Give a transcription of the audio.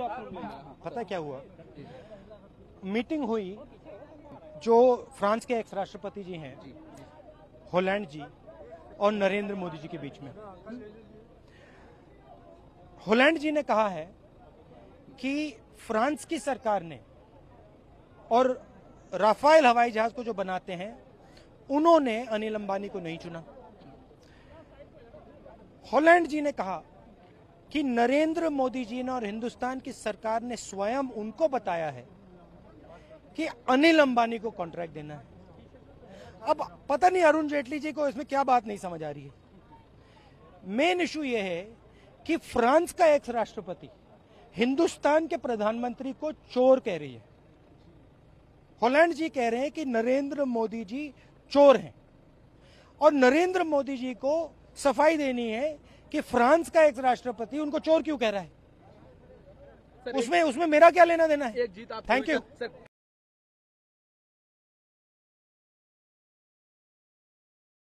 पता क्या हुआ, मीटिंग हुई जो फ्रांस के एक्स राष्ट्रपति जी हैं हॉलैंड जी और नरेंद्र मोदी जी के बीच में। हॉलैंड जी ने कहा है कि फ्रांस की सरकार ने और राफेल हवाई जहाज को जो बनाते हैं उन्होंने अनिल अंबानी को नहीं चुना। हॉलैंड जी ने कहा कि नरेंद्र मोदी जी ने और हिंदुस्तान की सरकार ने स्वयं उनको बताया है कि अनिल अंबानी को कॉन्ट्रैक्ट देना है। अब पता नहीं अरुण जेटली जी को इसमें क्या बात नहीं समझ आ रही है। मेन इशू यह है कि फ्रांस का एक्स राष्ट्रपति हिंदुस्तान के प्रधानमंत्री को चोर कह रही है। हॉलैंड जी कह रहे हैं कि नरेंद्र मोदी जी चोर हैं और नरेंद्र मोदी जी को सफाई देनी है कि फ्रांस का एक्स राष्ट्रपति उनको चोर क्यों कह रहा है। उसमें मेरा क्या लेना देना है। एक जीत आप थैंक यू।